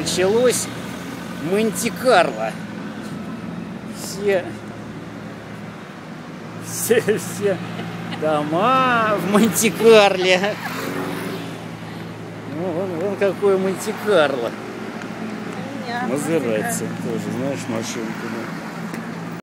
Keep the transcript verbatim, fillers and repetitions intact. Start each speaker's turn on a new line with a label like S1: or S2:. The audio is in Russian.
S1: началось Монте-Карло. Все, все, все дома в Монте-Карле. Ну, вон, вон какое Монте-Карло. Мазерати тоже, знаешь, машинку.